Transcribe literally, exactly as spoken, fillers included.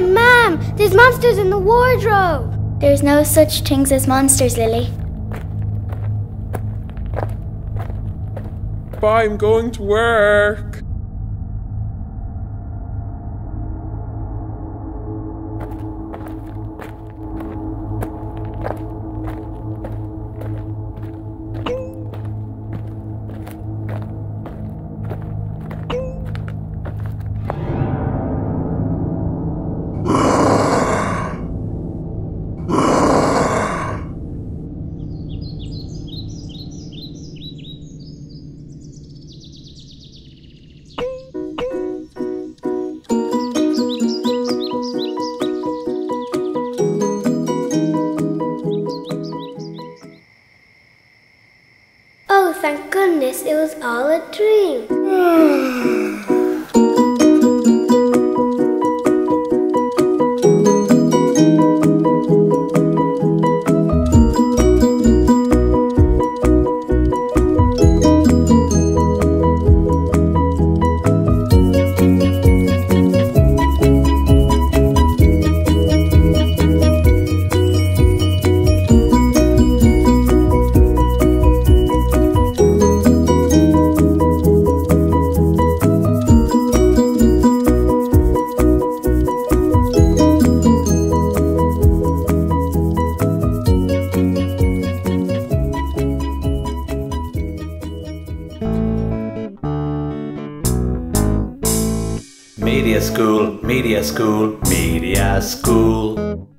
Ma'am, Ma'am! There's monsters in the wardrobe! There's no such things as monsters, Lily. Bye, I'm going to work. Oh, thank goodness, it was all a dream. Media School, Media School, Media School.